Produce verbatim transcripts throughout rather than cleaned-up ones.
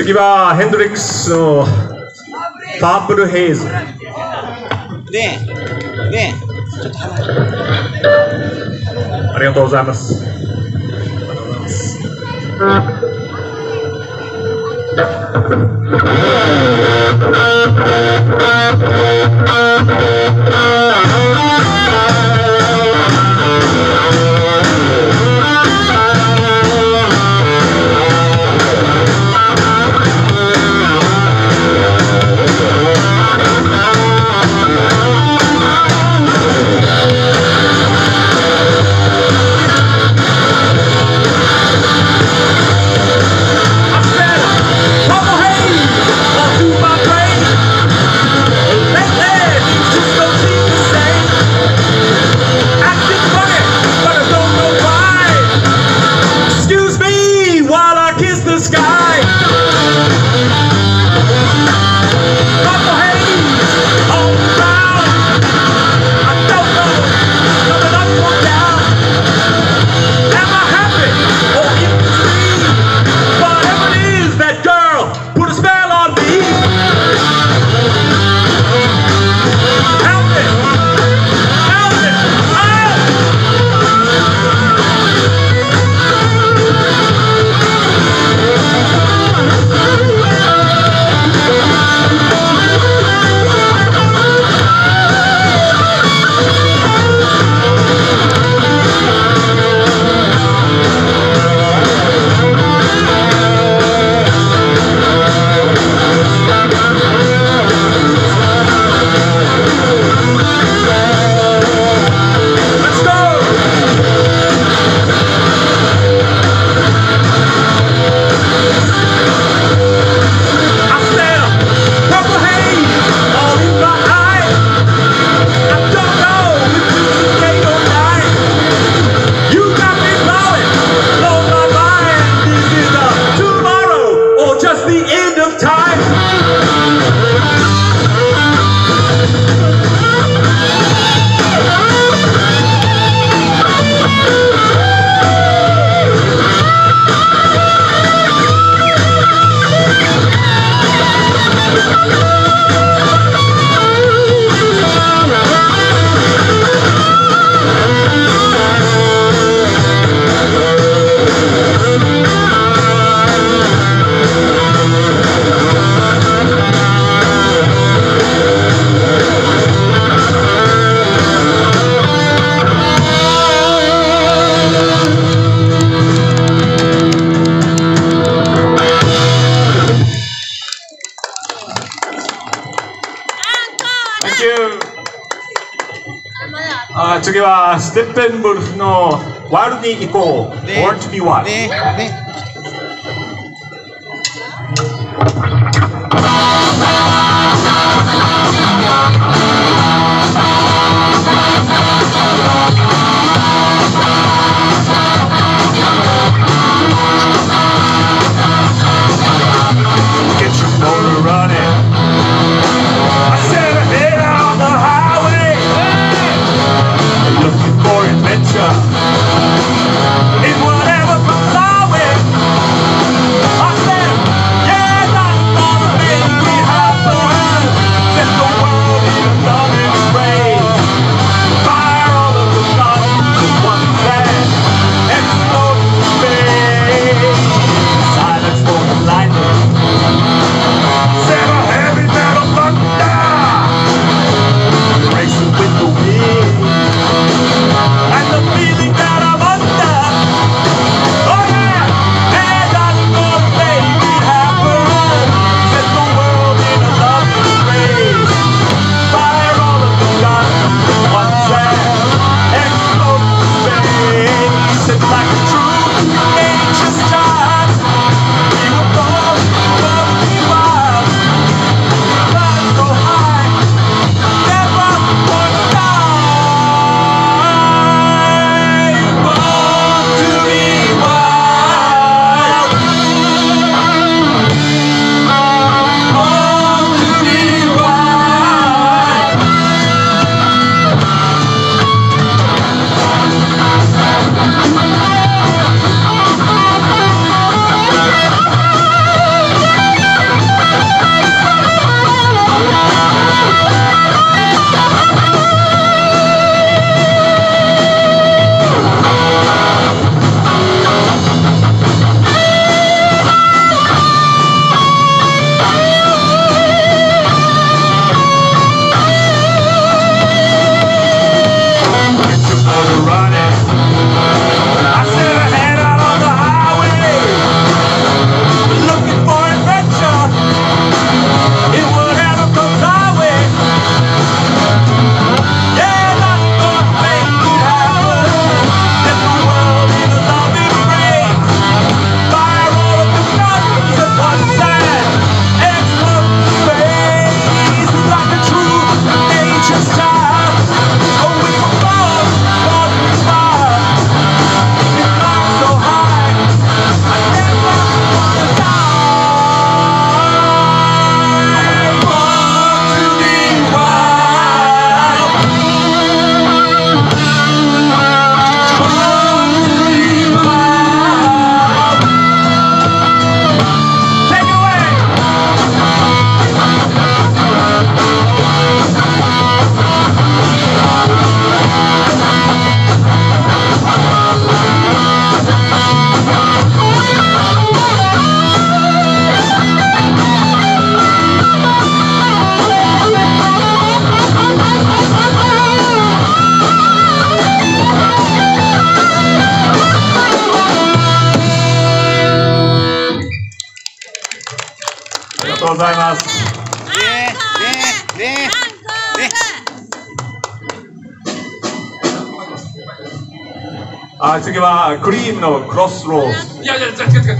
次はヘンドリックスのパープルヘイズ。 で、で、ちょっと離れて。 ありがとうございます。あ、次はステッペンブルフのワールドに行こう。Born to be Wild。 で、で。 In whatever comes our way. 네. 네. 아, 次はクリームのクロスローズ。 いやいや、違う違う違う。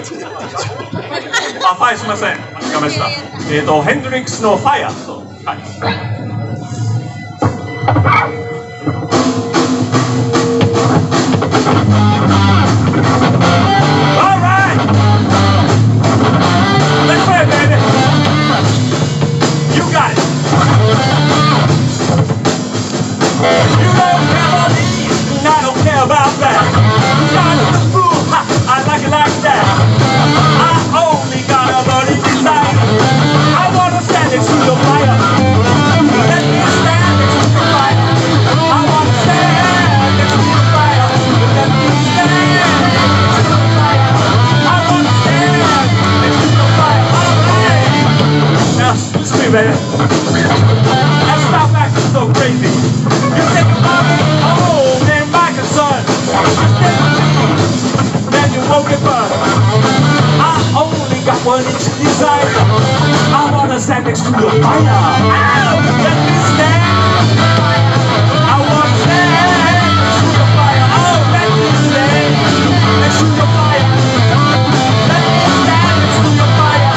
あ、ファイすみません。間違えました。えっと、ヘンドリックスのファイアと。はい。Baby. Let's stop acting so crazy. You think about it, oh, man, my concern. Then you woke it up. I only got one inch desire. I wanna stand next to the fire. Ow, let me stand. I wanna stand next to the fire. Oh, let me stand next to the fire. Let me stand next to the fire.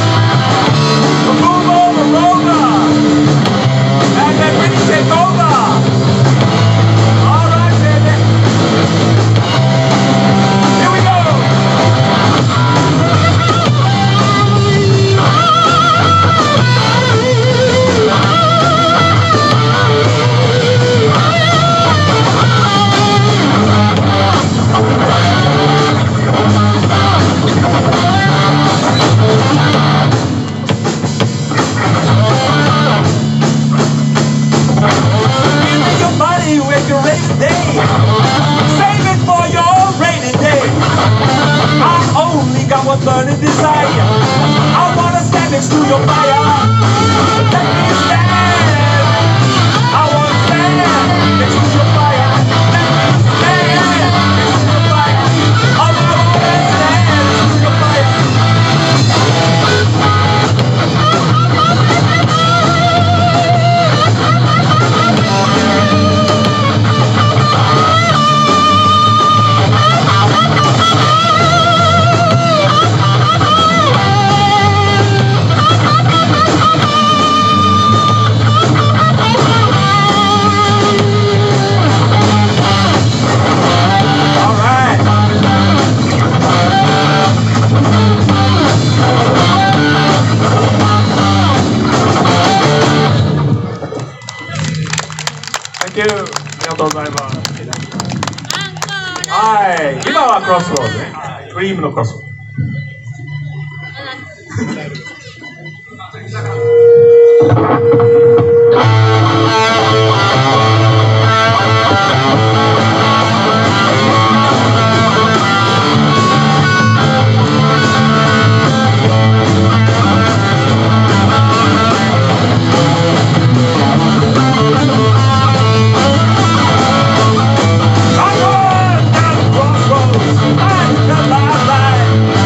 Move over, over, and then we take over. All right, baby. Here we go. Burning desire. I wanna stand next to your fire. Let me stand. I wanna stand next to your fire. Let me stand next to your fire. I wanna stand next to your fire. Thank you. ありがとうございます。はい、今はクロスローズね。クリームのクロスロー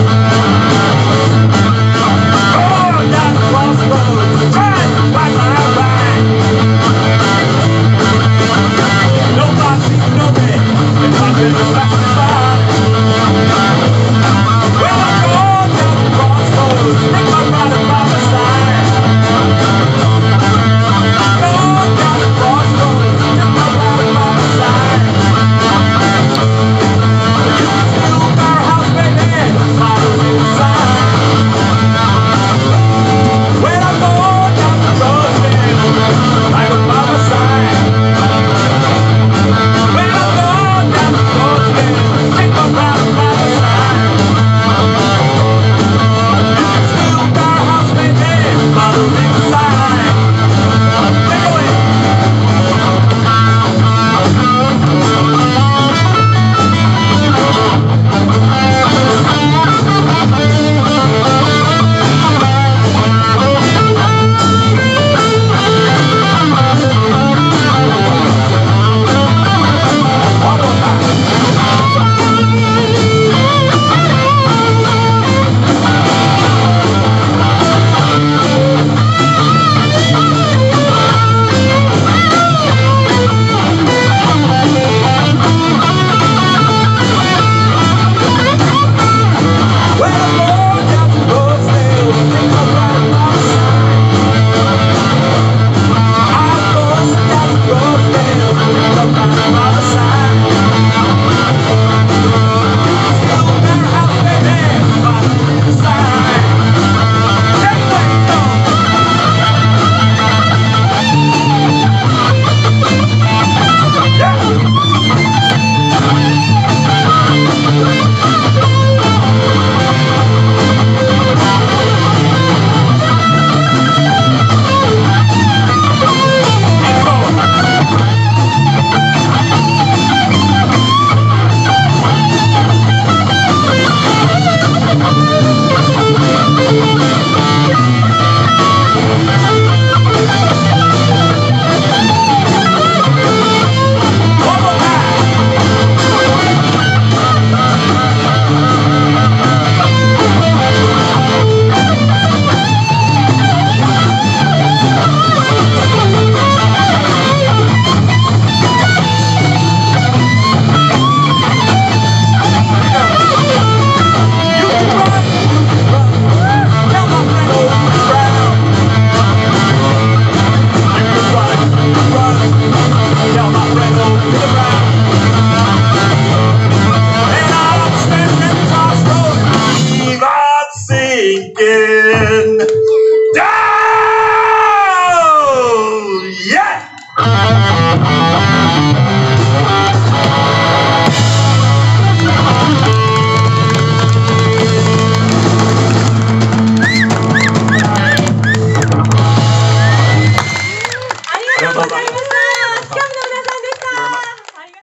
ズ。Bye. Thank